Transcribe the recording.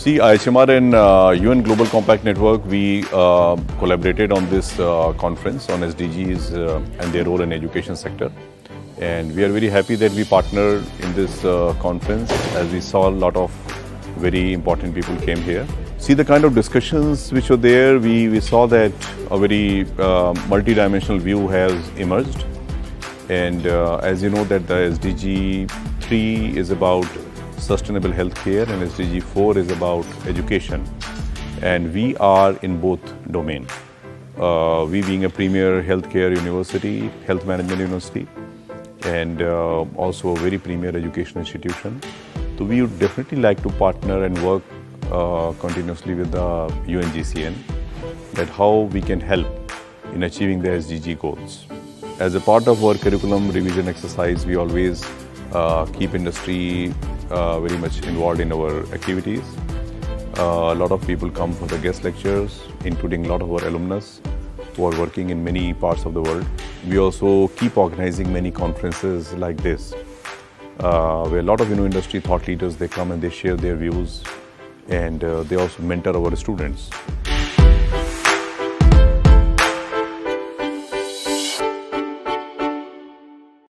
See, IHMR and UN Global Compact Network, we collaborated on this conference on SDGs and their role in education sector. And we are very happy that we partnered in this conference, as we saw a lot of very important people came here. See the kind of discussions which were there, we saw that a very multi-dimensional view has emerged. And as you know that the SDG 3 is about sustainable healthcare and SDG 4 is about education. And we are in both domains. We being a premier healthcare university, health management university, and also a very premier education institution. So we would definitely like to partner and work continuously with the UNGCN, that how we can help in achieving the SDG goals. As a part of our curriculum revision exercise, we always keep industry very much involved in our activities. A lot of people come for the guest lectures, including a lot of our alumnus who are working in many parts of the world. We also keep organizing many conferences like this, where a lot of industry thought leaders, they come and they share their views, and they also mentor our students.